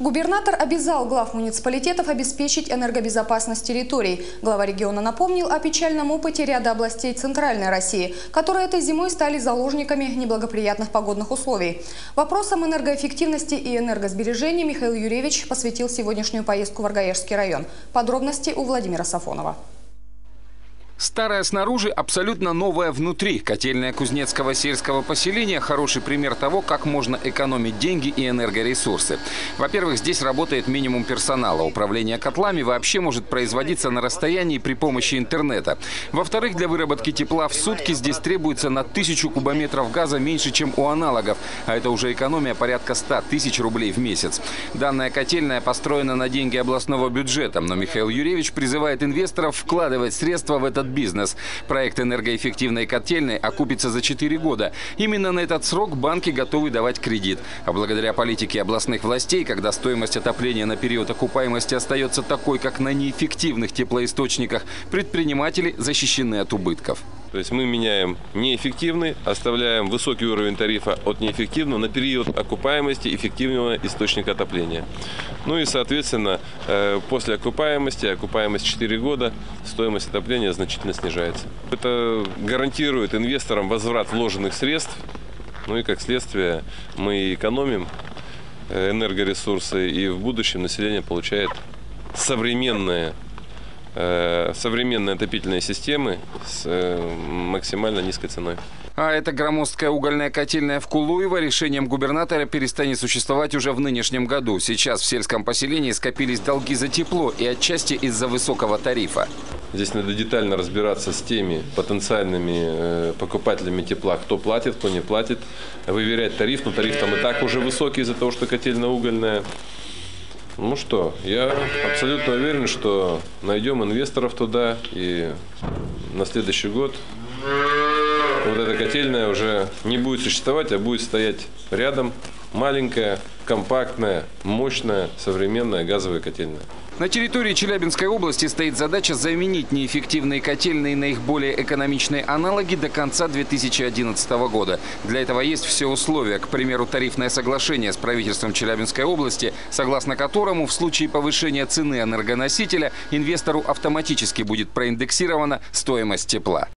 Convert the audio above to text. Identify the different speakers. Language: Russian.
Speaker 1: Губернатор обязал глав муниципалитетов обеспечить энергобезопасность территорий. Глава региона напомнил о печальном опыте ряда областей Центральной России, которые этой зимой стали заложниками неблагоприятных погодных условий. Вопросам энергоэффективности и энергосбережения Михаил Юрьевич посвятил сегодняшнюю поездку в Аргаешский район. Подробности у Владимира Сафонова.
Speaker 2: Старая снаружи, абсолютно новая внутри. Котельная Кузнецкого сельского поселения – хороший пример того, как можно экономить деньги и энергоресурсы. Во-первых, здесь работает минимум персонала. Управление котлами вообще может производиться на расстоянии при помощи интернета. Во-вторых, для выработки тепла в сутки здесь требуется на 1000 кубометров газа меньше, чем у аналогов. А это уже экономия порядка 100 тысяч рублей в месяц. Данная котельная построена на деньги областного бюджета. Но Михаил Юрьевич призывает инвесторов вкладывать средства в этот бизнес. Проект энергоэффективной котельной окупится за 4 года. Именно на этот срок банки готовы давать кредит. А благодаря политике областных властей, когда стоимость отопления на период окупаемости остается такой, как на неэффективных теплоисточниках, предприниматели защищены от убытков.
Speaker 3: То есть мы меняем неэффективный, оставляем высокий уровень тарифа от неэффективного на период окупаемости эффективного источника отопления. Ну и, соответственно, после окупаемость 4 года, стоимость отопления значительно снижается. Это гарантирует инвесторам возврат вложенных средств. Ну и, как следствие, мы экономим энергоресурсы, и в будущем население получает современные отопительные системы с максимально низкой ценой.
Speaker 2: А эта громоздкая угольная котельная в Кулуево решением губернатора перестанет существовать уже в нынешнем году. Сейчас в сельском поселении скопились долги за тепло и отчасти из-за высокого тарифа.
Speaker 3: Здесь надо детально разбираться с теми потенциальными покупателями тепла, кто платит, кто не платит, выверять тариф. Но тариф там и так уже высокий из-за того, что котельная угольная. Ну что, я абсолютно уверен, что найдем инвесторов туда, и на следующий год вот эта котельная уже не будет существовать, а будет стоять рядом маленькая, компактная, мощная, современная газовая котельная.
Speaker 2: На территории Челябинской области стоит задача заменить неэффективные котельные на их более экономичные аналоги до конца 2011 года. Для этого есть все условия. К примеру, тарифное соглашение с правительством Челябинской области, согласно которому в случае повышения цены энергоносителя инвестору автоматически будет проиндексирована стоимость тепла.